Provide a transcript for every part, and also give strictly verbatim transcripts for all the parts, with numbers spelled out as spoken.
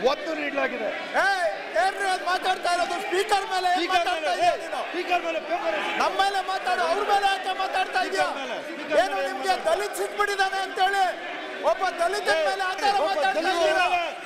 ಒತ್ತು ನೀಡಲಾಗಿದೆ. ಏನ್ರಿ ಅದು ಮಾತಾಡ್ತಾ ಇರೋದು? ಸ್ಪೀಕರ್ ಮೇಲೆ ಸ್ಪೀಕರ್ ಮೇಲೆ ನಮ್ಮ ಮೇಲೆ ಮಾತಾಡೋ ಅವ್ರ ಮೇಲೆ ಯಾಕೆ ಮಾತಾಡ್ತಾ ಇದೆಯಾ? ಏನು ನಿಮ್ಗೆ ದಲಿತ ಸಿಕ್ಬಿಟ್ಟಿದ್ದಾನೆ ಅಂತ ಹೇಳಿ ಒಬ್ಬ ದಲಿತ ಮೇಲೆ ಆಧಾರ ಮಾತಾಡ್ತಾ ಇದ್ದೀರಾ?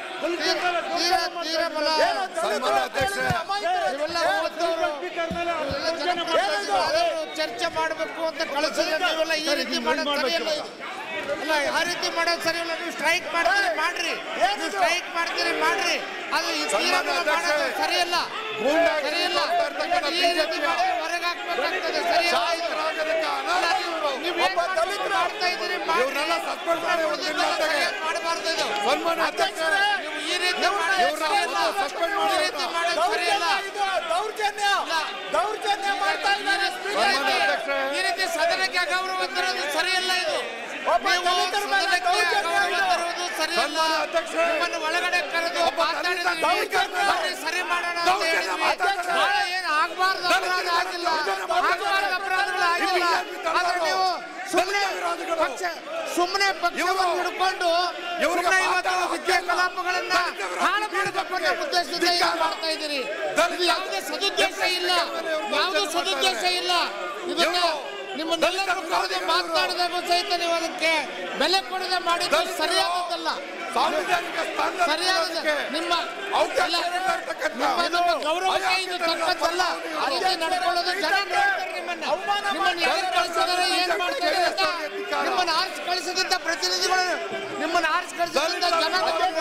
ಚರ್ಚೆ ಮಾಡಬೇಕು ಅಂತ ಕಳಿಸಿದ್ರೆ ನೀವೆಲ್ಲ ಈ ರೀತಿ ಮಾಡೋದು ಸರಿಯಲ್ಲ. ಅಲ್ಲ, ಆ ರೀತಿ ಮಾಡೋದು ಸರಿಯಲ್ಲ. ನೀವು ಸ್ಟ್ರೈಕ್ ಮಾಡ್ತೀರಿ ಮಾಡ್ರಿ, ನೀವು ಸ್ಟ್ರೈಕ್ ಮಾಡ್ತೀರಿ ಮಾಡ್ರಿ, ಅದು ಮಾಡೋದು ಸರಿಯಲ್ಲ ಸರಿಯಲ್ಲ. ಈ ರೀತಿ ಹೊರಗೆ ಹಾಕ್ಬೇಕಾಗ್ತದೆ, ಸರಿಯಲ್ಲ. ನೀವು ಏನ್ ಮಾಡ್ತಾ ಇದ್ದೀರಿ ಮಾಡಬಾರ್ದು ಇದು. ನೀವು ಈ ರೀತಿ ಮಾಡೋದು ಸರಿಯಲ್ಲ. ದೌರ್ಜನ್ಯ ದೌರ್ಜನ್ಯ ಮಾಡ್ತಾ ಇದ್ದಾರೆ. ಈ ರೀತಿ ಸದನಕ್ಕೆ ಅಗೌರವ ತರೋದು ಸರಿಯಲ್ಲ. ಇದು ಸರಿಯಲ್ಲ. ನಿಮ್ಮನ್ನು ಒಳಗಡೆ ಕರೆದು ಮಾತಾಡಿದ್ರೆ ಸರಿ ಮಾಡೋಣ ಅಂತ ಹೇಳಿದ್ವಿ. ಏನು ಆಗಬಾರ್ದು ಅಪರಾಧ ಆಗಿಲ್ಲ, ಆಗಬಾರ್ದು ಅಪರಾಧಗಳು ಆಗಿಲ್ಲ. ಆದ್ರೆ ನೀವು ಸುಮ್ಮನೆ ಪಕ್ಷ ಸುಮ್ಮನೆ ಪಕ್ಷವನ್ನು ಹಿಡ್ಕೊಂಡು ಸುಮ್ಮನೆ ಇವತ್ತು ವಿದ್ಯಾ ಕಲಾಪಗಳನ್ನ ಹಾಳು ಮಾಡಬೇಕು ಅನ್ನೋ ಉದ್ದೇಶದಿಂದ ಮಾಡ್ತಾ ಇದ್ದೀರಿ. ಇದು ಯಾವುದೇ ಸದುದ್ದೇಶ ಇಲ್ಲ, ಯಾವುದೂ ಸದುದ್ದೇಶ ಇಲ್ಲ. ಇದನ್ನ ನಿಮ್ಮನ್ನೆಲ್ಲರೂ ಕರೆದು ಮಾತನಾಡಿದಾಗ ಸಹಿತ ನೀವು ಅದಕ್ಕೆ ಬೆಲೆ ಕೊಡದೆ ಮಾಡಿದ್ದು ಸರಿಯಾದದ್ದಲ್ಲ, ಸರಿಯಾದ ನಿಮ್ಮ ನಿಮ್ಮ ಗೌರವಕ್ಕೆ ಇದು ತಕ್ಕದ್ದಲ್ಲ. ಆ ರೀತಿ ನಡ್ಕೊಳ್ಳೋದು ಜನ ನೋಡ್ತಾರೆ. ನಿಮ್ಮನ್ನ ನಿಮ್ಮನ್ನು ಯಾರು ಕಳಿಸಿದಾರೆ, ಏನ್ ಮಾಡ್ತಾರೆ ಅಂತ ನಿಮ್ಮನ್ನು ಆರಿಸಿ ಕಳಿಸಿದಂತ ಪ್ರತಿನಿಧಿಗಳು, ನಿಮ್ಮನ್ನು ಆರಿಸಿ ಕಳಿಸಿದಂತ ಜನ